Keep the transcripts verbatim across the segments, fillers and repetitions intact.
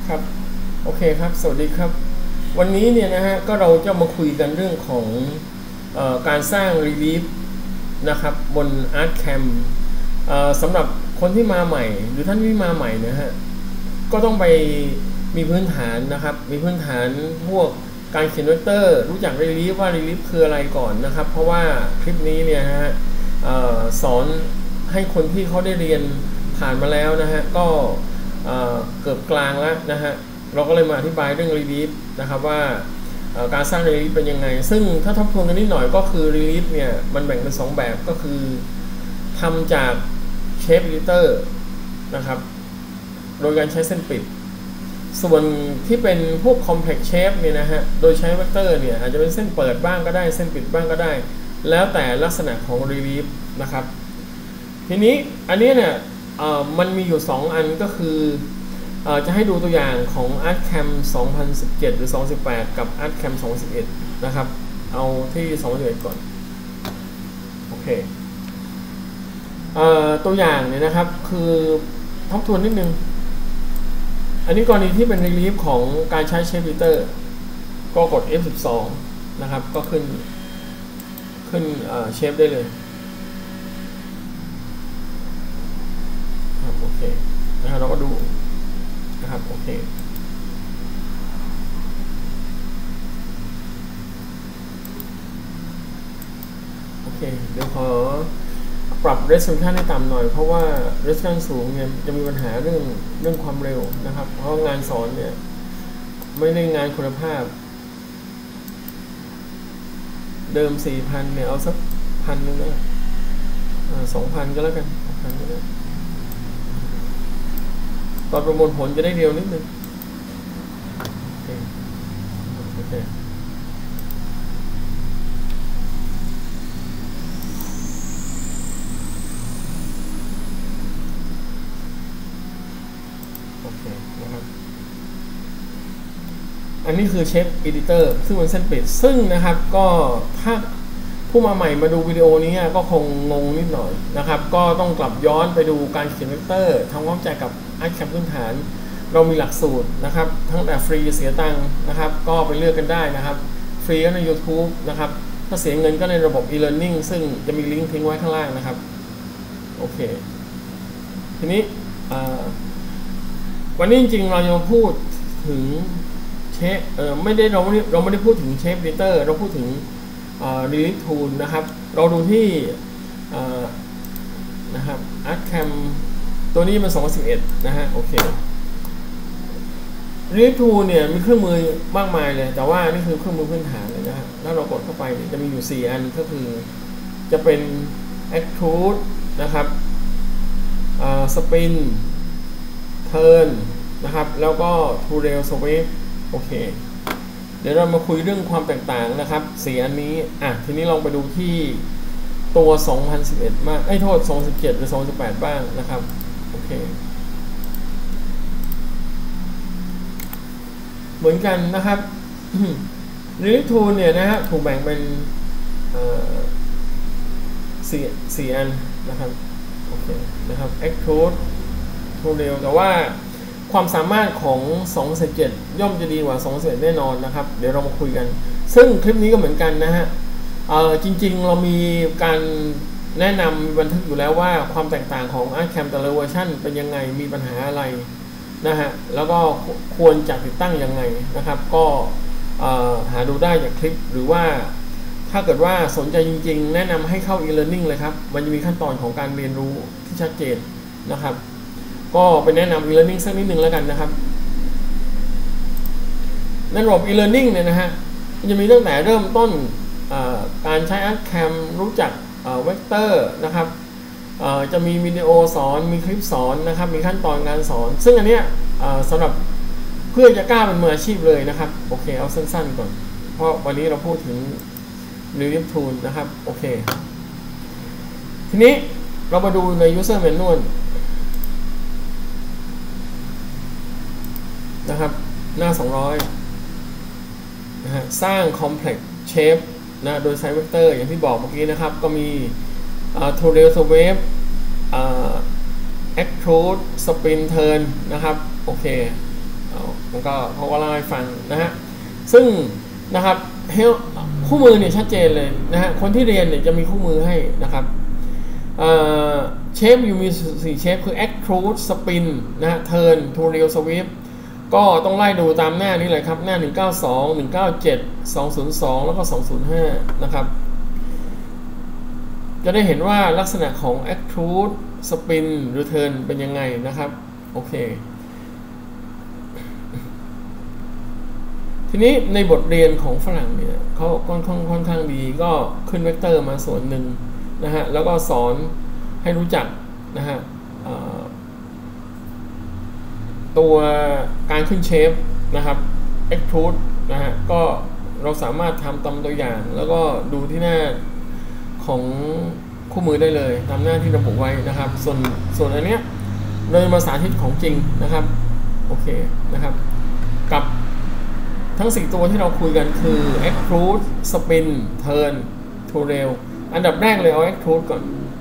ครับโอเคครับสวัสดีครับวันนี้เนี่ยนะฮะก็เราจะมาคุยกันเรื่องของเออการสร้าง Relief นะครับบน ArtCam เอ่อสำหรับคนที่มาใหม่หรือท่านที่มาใหม่นะฮะก็ต้องไปมีพื้นฐานนะครับมีพื้นฐานพวกการเขียนเวกเตอร์รู้จัก Relief ว่า Relief คืออะไรก่อนนะครับเพราะว่าคลิปนี้เนี่ยนะฮะเอ่อสอนให้คนที่เขาได้เรียนผ่านมาแล้วนะฮะก็เอ่อเกือบกลางแล้วนะฮะเราก็เลยมาอธิบายเรื่อง Relief นะครับว่าการสร้าง Relief เป็นยังไงซึ่งถ้าทบทวนกันนิดหน่อยก็คือ Relief เนี่ยมันแบ่งเป็นสองแบบก็คือทำจาก Shape Editor นะครับโดยการใช้เส้นปิดส่วนที่เป็นพวก Complex Shape เนี่ยนะฮะโดยใช้เวกเตอร์เนี่ยอาจจะเป็นเส้นเปิดบ้างก็ได้เส้นปิดบ้างก็ได้แล้วแต่ลักษณะของ Relief นะครับทีนี้อันนี้เนี่ยมันมีอยู่สองอันก็คือจะให้ดูตัวอย่างของ ArtCam สองพันสิบเจ็ดหรือสองพันสิบแปดกับ ArtCam สองพันสิบเอ็ดนะครับเอาที่สองพันสิบเอ็ดก่อนโอเคตัวอย่างเนี่ยนะครับคือทบทวนนิดนึงอันนี้กรณีที่เป็น Relief ของการใช้ Shape Editor ก็กด เอฟ สิบสอง นะครับก็ขึ้นขึ้นเชฟได้เลยครับโอเคนะครับเราก็ดูนะครับโอเคโอเคเดี๋ยวขอปรับ resolution ให้ต่ำหน่อยเพราะว่า resolution สูงเนี่ยจะมีปัญหาเรื่องเรื่องความเร็วนะครับเพราะงานสอนเนี่ยไม่ได้งานคุณภาพเดิม สี่พัน เนี่ยเอาสักพันนึงนะสองพันก็แล้วกันสองพันก็ได้ตอนประมวลผลจะได้เร็วนิดนึงโอเคโอเคโอเคนะครับอันนี้คือ Shape Editor ซึ่งเป็นเส้นปิดซึ่งนะครับก็ถ้าผู้มาใหม่มาดูวิดีโอนี้ก็คงงงนิดหน่อยนะครับก็ต้องกลับย้อนไปดูการเขียนเวกเตอร์ทำความเข้าใจกับ ArtCam พื้นฐานเรามีหลักสูตรนะครับทั้งแต่ฟรีเสียตังค์นะครับก็ไปเลือกกันได้นะครับฟรีก็ใน YouTube นะครับถ้าเสียเงินก็ในระบบ e-learning ซึ่งจะมีลิงก์ทิ้งไว้ข้างล่างนะครับโอเคทีนี้วันนี้จริงๆเราจะมาพูดถึงเชฟเออไม่ได้เราไม่เราไม่ได้พูดถึง Shape Editor เราพูดถึงRelief Tool นะครับเราดูที่นะครับ ArtCam ตัวนี้มันสองพันสิบเอ็ดนะฮะโอเค Relief Tool เนี่ยมีเครื่องมือมากมายเลยแต่ว่านี่คือเครื่องมือพื้นฐานเลยนะฮะถ้าเรากดเข้าไปจะมีอยู่สี่อันก็คือจะเป็น Extrude นะครับ Spin Turn นะครับแล้วก็ Tool Rail Sweep โอเคเดี๋ยวเรามาคุยเรื่องความแตกต่างนะครับสี่อันนี้อ่ะทีนี้ลองไปดูที่ตัวสองพันสิบเอ็ดมากไอ้โทษสองพันสิบเจ็ดหรือสองพันสิบแปดบ้างนะครับโอเคเหมือนกันนะครับ Relief Tool เนี่ยนะฮะถูกแบ่งเป็นสี่สี่อันนะครับโอเคนะครับ Extrude Tool Rail แต่ว่าความสามารถของสองพันสิบเจ็ดย่อมจะดีกว่าสองพันสิบเอ็ดแน่นอนนะครับเดี๋ยวเรามาคุยกันซึ่งคลิปนี้ก็เหมือนกันนะฮะจริงๆเรามีการแนะนำบันทึกอยู่แล้วว่าความแตกต่างของ ArtCam แต่ละเวอร์ชันเป็นยังไงมีปัญหาอะไรนะฮะแล้วก็ควรจะติดตั้งยังไงนะครับก็หาดูได้จากคลิปหรือว่าถ้าเกิดว่าสนใจจริงๆแนะนำให้เข้า e-learning เลยครับมันจะมีขั้นตอนของการเรียนรู้ที่ชัดเจนนะครับก็ไปแนะนำ e-learning สักนิดนึงแล้วกันนะครับในระบบ e-learning เนี่ยนะฮะจะมีตั้งแต่เริ่มต้นการใช้ ArtCam รู้จักเวกเตอร์นะครับจะมีวิดีโอสอนมีคลิปสอนนะครับมีขั้นตอนการสอนซึ่งอันเนี้ยสำหรับเพื่อจะกล้าเป็นมืออาชีพเลยนะครับโอเคเอาสั้นๆก่อนเพราะวันนี้เราพูดถึง Relief Tool นะครับโอเคทีนี้เรามาดูใน User Manualนะครับหน้าสองร้อยนะฮะสร้าง Complex Shape นะโดยใช้เวกเตอร์อย่างที่บอกเมื่อกี้นะครับก็มี Tool Rail Sweep Extrude Spin Turn นะครับโอเคมันก็เขาก็เล่าให้ฟังนะฮะซึ่งนะครับคู่มือเนี่ยชัดเจนเลยนะฮะคนที่เรียนเนี่ยจะมีคู่มือให้นะครับเชฟอยู่มีสี่เชฟคือ extrude spin นะฮะ turn tutorial sweep ก็ต้องไล่ดูตามหน้านี้เลยครับหน้าหนึ่งเก้าสอง หนึ่งเก้าเจ็ด สองศูนย์สองแล้วก็สองศูนย์ห้านะครับจะได้เห็นว่าลักษณะของ extrude spin หรือ turn เป็นยังไงนะครับโอเคทีนี้ในบทเรียนของฝรั่งเนี่ยเขาค่อนข้างค่อนข้างดีก็ขึ้นเวกเตอร์มาส่วนหนึ่งนะฮะแล้วก็สอนให้รู้จักนะฮะตัวการขึ้นเชฟนะครับ extrude นะฮะก็เราสามารถทำตามตัวอย่างแล้วก็ดูที่หน้าของคู่มือได้เลยตามหน้าที่ระบุไว้นะครับส่วนส่วนอันเนี้ยเรามาสาธิตของจริงนะครับโอเคนะครับกับทั้งสี่ตัวที่เราคุยกันคือ extrude spin turn tutorial อันดับแรกเลยเอา extrude ก่อน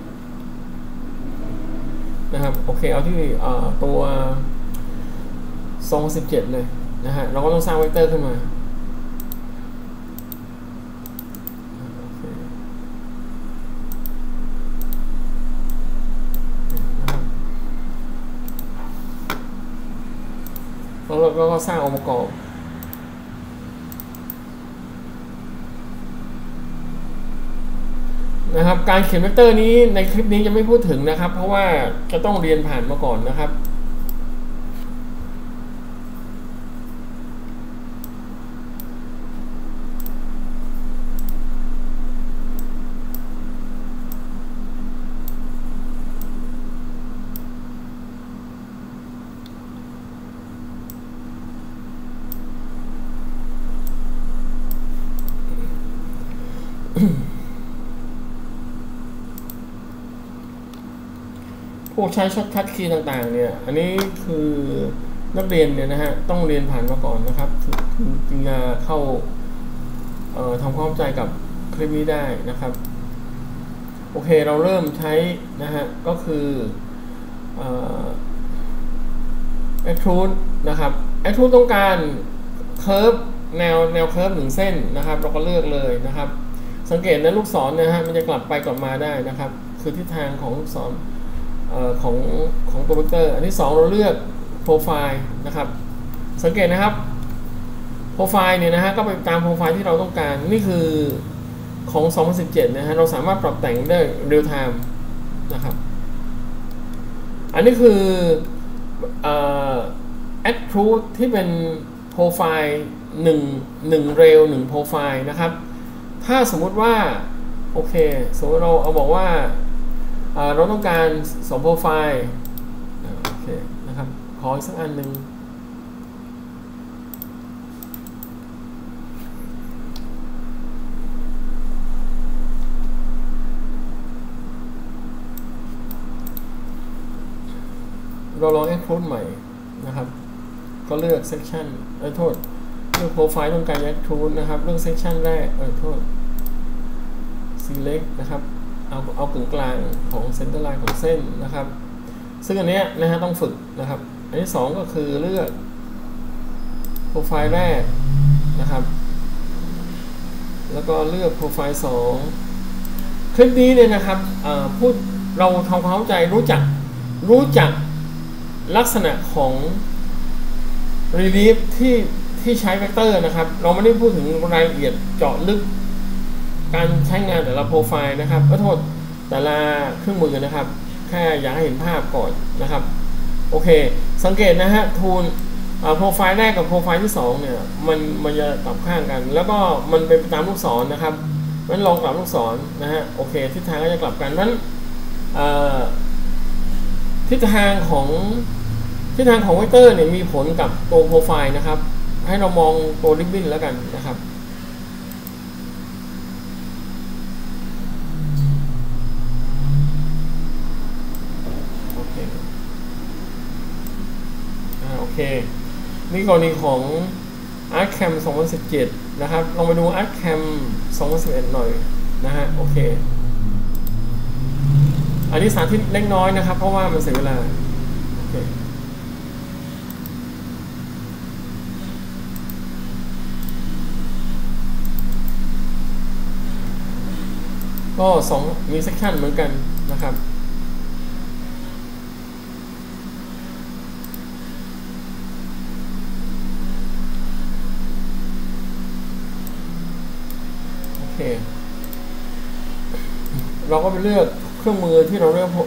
นะครับโอเคเอาที่ตัวสองพันสิบเจ็ดเลยนะฮะเราก็ต้องสร้างเวกเตอร์ขึ้นมาแล้วเราก็สร้างองค์ประกอบนะครับการเขียนเวกเตอร์นี้ในคลิปนี้จะไม่พูดถึงนะครับเพราะว่าจะต้องเรียนผ่านมาก่อนนะครับพวกใช้ช็อตคัทคีย์ต่างๆเนี่ยอันนี้คือนักเรียนเนี่ยนะฮะต้องเรียนผ่านมาก่อนนะครับจึงจะเข้าทำความเข้าใจกับคลิปนี้ได้นะครับโอเคเราเริ่มใช้นะฮะก็คือ extrude นะครับ extrude ต้องการเคิร์ฟแนวแนวเคิร์ฟหนึ่งเส้นนะครับเราก็เลือกเลยนะครับสังเกตนะลูกศรนะฮะมันจะกลับไปกลับมาได้นะครับคือทิศทางของลูกศรของของตัวเวกเตอร์อันที่สองเราเลือกโปรไฟล์นะครับสังเกตนะครับโปรไฟล์เนี่ยนะฮะก็ไปตามโปรไฟล์ที่เราต้องการนี่คือของสองพันสิบเจ็ดนะฮะเราสามารถปรับแต่งได้เรียลไทม์นะครับอันนี้คือ extrude ที่เป็นโปรไฟล์หนึ่ง หนึ่งเรลหนึ่งโปรไฟล์นะครับถ้าสมมุติว่าโอเคสมมติเราเอาบอกว่าเราต้องการสองโปรไฟล์โอเคนะครับขออีกสักอันหนึ่งเราลอง extrude ใหม่นะครับก็เลือก section เออโทษเลือกโปรไฟล์ต้องการ extrude นะครับเลือก section แรกเออโทษ select นะครับเอาเอากึ่งกลางของเซนเตอร์ไลน์ของเส้นนะครับซึ่งอันนี้นะฮะต้องฝึกนะครับอันที่สองก็คือเลือกโปรไฟล์แรกนะครับแล้วก็เลือกโปรไฟล์สองคลิปนี้เนี่ยนะครับพูดเราทำความเข้าใจรู้จักรู้จักลักษณะของ relief ที่ที่ใช้เวกเตอร์นะครับเราไม่ได้พูดถึงรายละเอียดเจาะลึกการใช้งานแต่ละโปรไฟล์นะครับขอโทษแต่ละเครื่องมือนะครับแค่อยากให้เห็นภาพก่อนนะครับโอเคสังเกตนะฮะทูลโปรไฟล์แรกกับโปรไฟล์ที่สองเนี่ยมันมันจะกลับข้างกันแล้วก็มันเป็นตามลูกศรนะครับนั้นลองกลับลูกศรนะฮะโอเคทิศทางก็จะกลับกันนั้นทิศทางของทิศทางของเวกเตอร์เนี่ยมีผลกับตัวโปรไฟล์นะครับให้เรามองตัวริบบิ้นแล้วกันนะครับโอเคอ่าโอเคนี่กรณีของ ArtCam สองพันสิบเจ็ดนะครับลองไปดู ArtCam สองพันสิบเอ็ดหน่อยนะฮะโอเคอันนี้สาธิตเล็กน้อยนะครับเพราะว่ามันเสียเวลาโอเคก็สองมีเซกชันเหมือนกันนะครับโอเคเราก็ไปเลือกเครื่องมือที่เราเลือก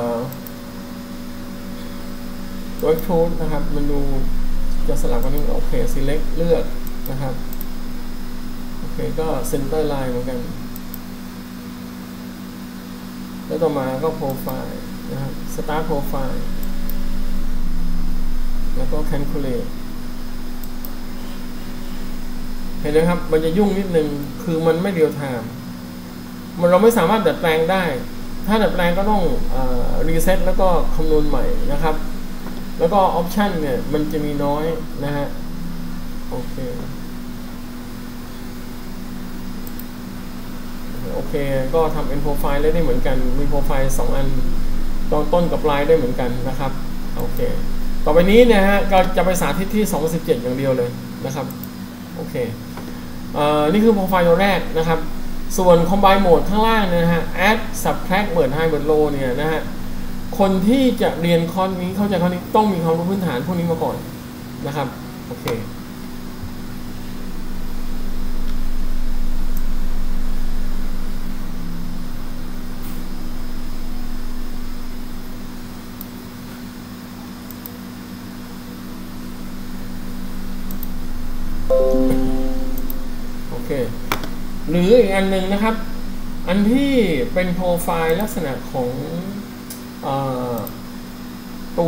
ตัว extrude นะครับมันดูจะสลับกันนี่โอเค select เลือกนะครับโอเคก็ center line เหมือนกันแล้วต่อมาก็ profile นะครับ start profile แล้วก็ calculate เห็นไหมครับมันจะยุ่งนิดนึงคือมันไม่เรียลไทม์มันเราไม่สามารถดัดแปลงได้ถ้าดัดแปลงก็ต้องรีเซ็ตแล้วก็คำนวณใหม่นะครับแล้วก็ออปชันเนี่ยมันจะมีน้อยนะฮะโอเคโอเคก็ทำ end profile ได้เหมือนกันมีโปรไฟล์สองอันตอนต้นกับปลายได้เหมือนกันนะครับโอเคต่อไปนี้เนี่ยฮะก็จะไปสาธิตที่สองพันสิบเจ็ดอย่างเดียวเลยนะครับโอเคเอ่อนี่คือโปรไฟล์ตัวแรกนะครับส่วน combine mode ข้างล่างนะฮะ add subtract merge high merge low เนี่ยนะฮะคนที่จะเรียนคอร์สนี้เข้าใจคอร์สนี้ต้องมีความรู้พื้นฐานพวกนี้มาก่อนนะครับโอเคโอเคหรืออีกอันหนึ่งนะครับอันที่เป็นโปรไฟล์ลักษณะของเอ่อตัว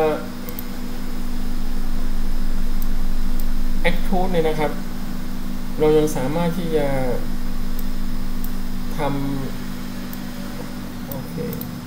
extrude เนี่ยนะครับเรายังสามารถที่จะทำโอเค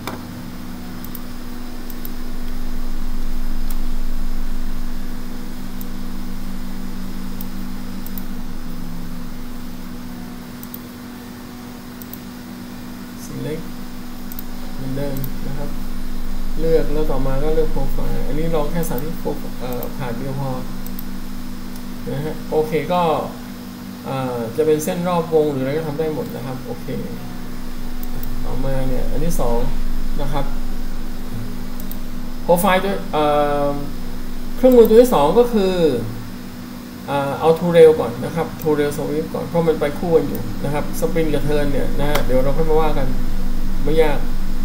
เล็กเหมือนเดิมนะครับเลือกแล้วต่อมาก็เลือกโปรไฟล์อันนี้ลองแค่สาธิตผ่านเดียวพอนะฮะโอเคก็จะเป็นเส้นรอบวงหรืออะไรก็ทำได้หมดนะครับโอเคต่อมาเนี่ยอันที่สองนะครับโปรไฟล์ด้วยเครื่องมือตัวที่สองก็คือเอาทูเรลก่อนนะครับทูเรลสวิฟก่อนเพราะมันไปคู่กันอยู่นะครับสปริงกับเทิร์นเนี่ยนะฮะเดี๋ยวเราค่อยมาว่ากันไม่ยาก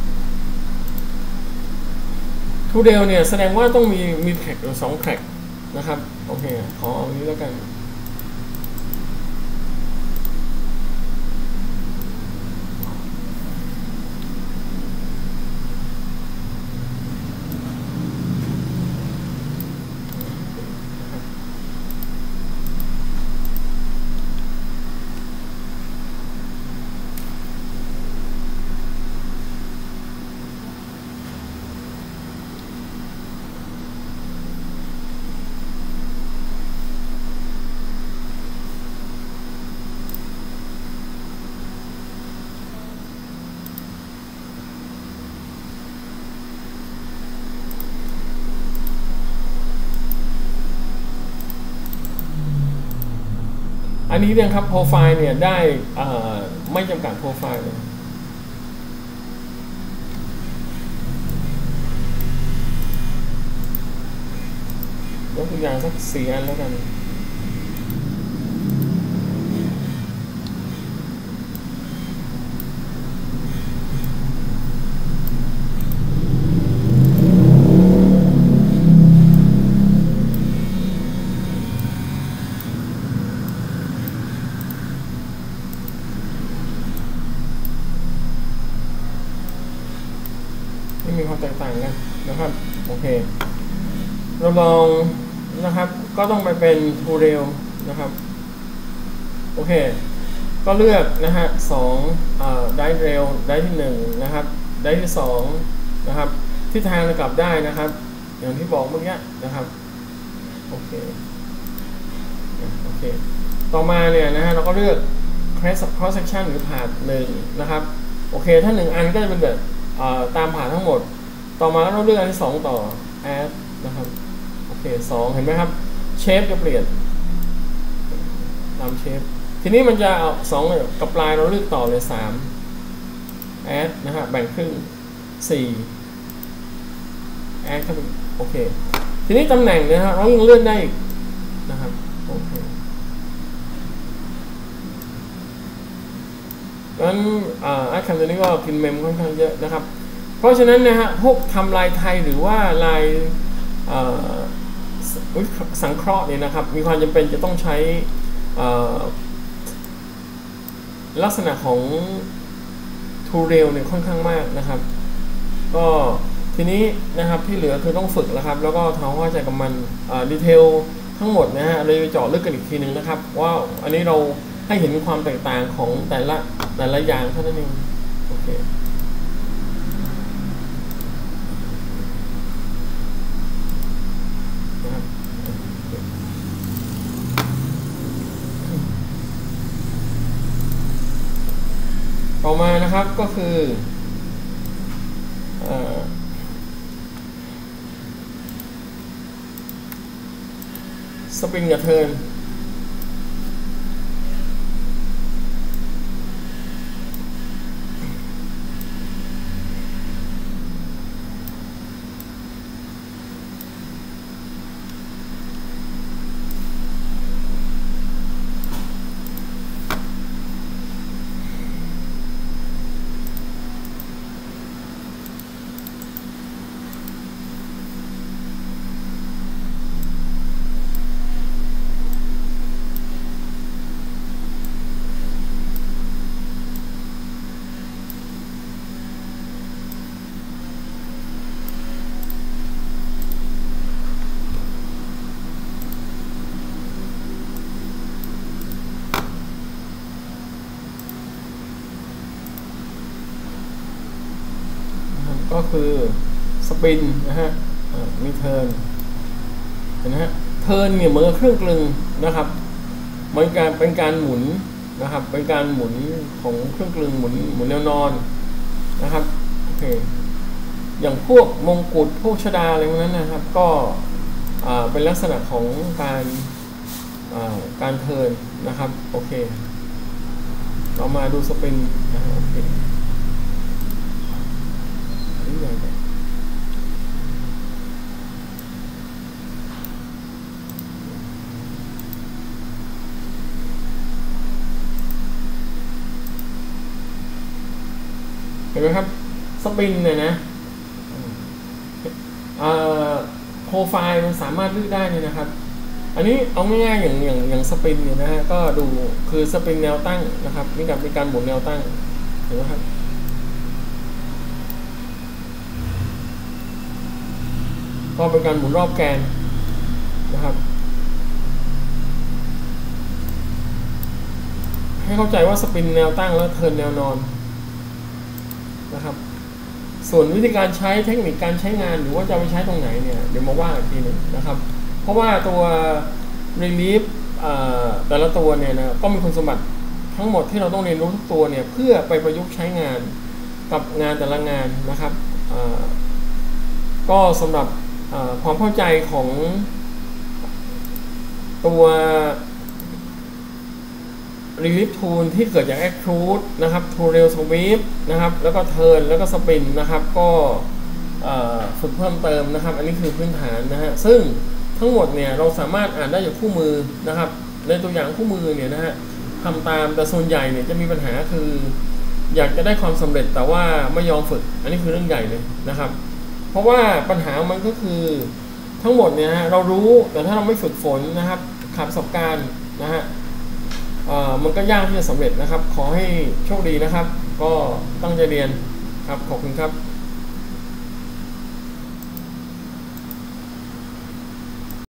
ทูเรลเนี่ยแสดงว่าต้องมีมีแทร็กหรือสองแทร็กนะครับโอเคขอเอานี้แล้วกันอันนี้เนี่ยครับโปรไฟล์เนี่ยได้ไม่จำกัดโปรไฟล์เลยยกตัวอย่างสักสี่อันแล้วกันมีความแตกต่างกันนะครับโอเคเราลองนะครับก็ต้องไปเป็น ทูเรล นะครับโอเคก็เลือกนะฮะสองได้เร็วได้ที่หนึ่งนะครับได้ที่สองนะครับทิศทางจะกลับได้นะครับอย่างที่บอกเมื่อกี้นะครับโอเคโอเคต่อมาเนี่ยนะฮะเราก็เลือก cross section หรือผ่านหนึ่งนะครับโอเคถ้าหนึ่งอันก็จะเป็นแบบตามผ่านทั้งหมดต่อมาเราเลือกอันที่สองต่อ add นะครับโอเคสองเห็นไหมครับเชฟจะเปลี่ยนตามเชฟทีนี้มันจะเอาสองกับปลายเราเลือกต่อเลยสาม add นะฮะแบ่งครึ่งสี่ add เข้าไปโอเคทีนี้ตำแหน่งนะฮะเรายังเลื่อนได้อีกนะครับโอเคงั้นอาร์ตแคมตัวนี้ก็กินเมมค่อนข้างเยอะนะครับเพราะฉะนั้นนะฮะพวกทำลายไทยหรือว่าลายสังเคราะห์เนี่ยนะครับมีความจำเป็นจะต้องใช้ลักษณะของทูเรลเนี่ยค่อนข้างมากนะครับก็ทีนี้นะครับที่เหลือคือต้องฝึกแล้วครับแล้วก็ทำความเข้าใจกับมันดีเทลทั้งหมดนะฮะเราไปเจาะลึกกันอีกทีหนึ่งนะครับว่าอันนี้เราให้เห็นความแตกต่างของแต่ละแต่ละอย่างเท่านั้นเองโอเคนะครับต่อมานะครับก็คือสปริงกับเทิร์นก็คือสปินนะฮะมีเทิร์นนะฮะเทิร์นเนี่ยเหมือนกับเครื่องกลึงนะครับมันการเป็นการหมุนนะครับเป็นการหมุนของเครื่องกลึงหมุนหมุนแนวนอนนะครับโอเคอย่างพวกมงกุฎพวกชดาอะไรพวกนั้นนะครับก็เป็นลักษณะของการการเทิร์นนะครับโอเคเรามาดูสปินนะโอเคเห็นไหมครับสปริงเนี่ยนะโปรไฟล์มันสามารถเลือกได้เลยนะครับอันนี้เอาง่ายๆอย่างอย่างอย่างสปริงเนี่ยนะฮะก็ดูคือสปริงแนวตั้งนะครับมีการมีการหมุนแนวตั้งเห็นไหมครับก็เป็นการหมุนรอบแกนนะครับให้เข้าใจว่าสปริงแนวตั้งแล้วเทิร์นแนวนอนนะครับส่วนวิธีการใช้เทคนิคการใช้งานหรือว่าจะไปใช้ตรงไหนเนี่ยเดี๋ยวมาว่าอีกทีหนึ่งนะครับเพราะว่าตัว Relief แต่ละตัวเนี่ยนะก็มีคุณสมบัติทั้งหมดที่เราต้องเรียนรู้ทุกตัวเนี่ยเพื่อไปประยุกต์ใช้งานกับงานแต่ละงานนะครับก็สำหรับความเข้าใจของตัว Relief Tool ที่เกิดจาก Extrude นะครับ Tool Sweep นะครับแล้วก็ Turn แล้วก็ Spin นะครับก็ฝึกเพิ่มเติมนะครับอันนี้คือพื้นฐานนะฮะซึ่งทั้งหมดเนี่ยเราสามารถอ่านได้จากคู่มือนะครับในตัวอย่างคู่มือเนี่ยนะฮะทำตามแต่ส่วนใหญ่เนี่ยจะมีปัญหาคืออยากจะได้ความสำเร็จแต่ว่าไม่ยอมฝึกอันนี้คือเรื่องใหญ่เลยนะครับเพราะว่าปัญหามันก็คือทั้งหมดเนี่ยฮะเรารู้แต่ถ้าเราไม่ฝึกฝนนะครับขาดประสบการณ์นะฮะมันก็ยากที่จะสำเร็จนะครับขอให้โชคดีนะครับก็ตั้งใจเรียนครับขอบคุณครับ